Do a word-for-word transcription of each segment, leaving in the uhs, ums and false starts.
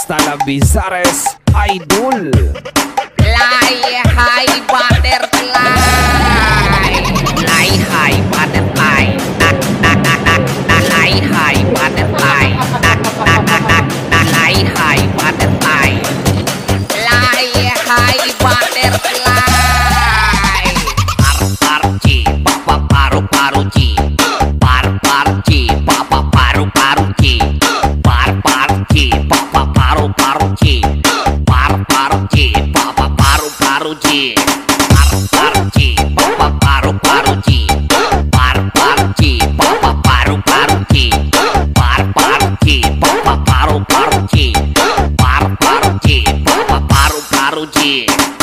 hasta la Bizares Idol. Fly high butterfly, fly high butterfly, nak nak nak nak nak fly high butterfly, nak nak nak nak nak fly high butterfly, fly high butterfly. Par par ci, papa paru paru ci, par par ci, papa paru paru ci, par par ci, papa paru paru ci, par par ci, papa paru paru ci, par par ci, papa paru paru ci, par par ci, papa paru paru ci, par par ci, papa paru paru ci, par par ci, papa paru paru ci.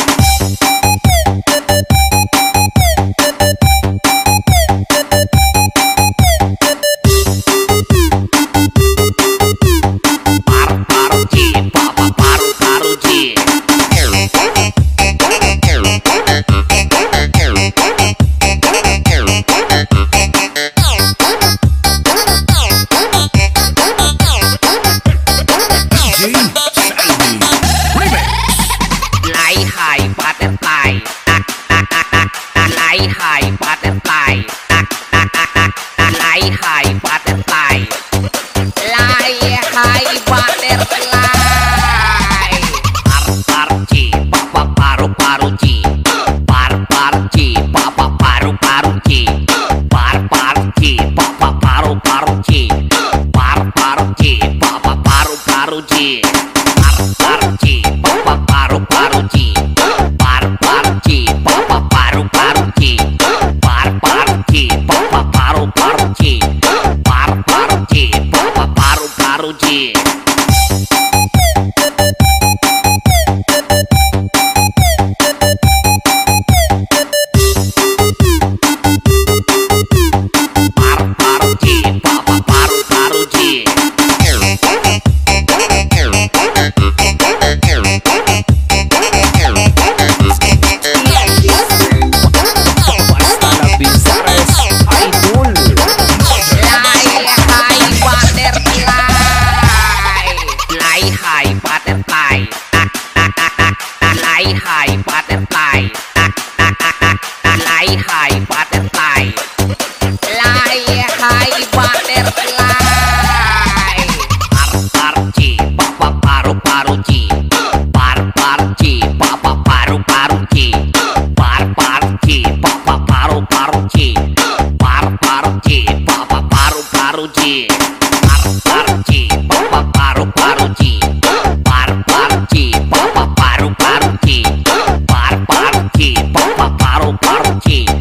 Fly high butterfly, nak nak nak nak nak fly high butterfly, nak nak nak nak nak fly high butterfly, fly high butterfly. Par par ci, papa paru paru ci, par par ci, papa paru paru ci, par par ci, papa paru paru ci, par par ci, papa paru paru ci, par par ci, papa paru paru ci, par par ci, papa paru paru ci, par par ci, papa paru paru ci, par par ci, papa paru paru ci. Par par ci, papa paru paru ci. Hasta la Bizares Idol. Fly high butterfly, nak nak nak nak nak fly high butterfly, nak nak nak nak nak fly high butterfly, fly high butterfly. Par par ci, papa paru paru ci, par par ci, papa paru paru ci, par par ci, papa paru paru ci, par par ci, papa paru paru ci, par par ci, papa paru paru ci, par par ci, papa paru paru ci, par par ci, papa paru paru ci.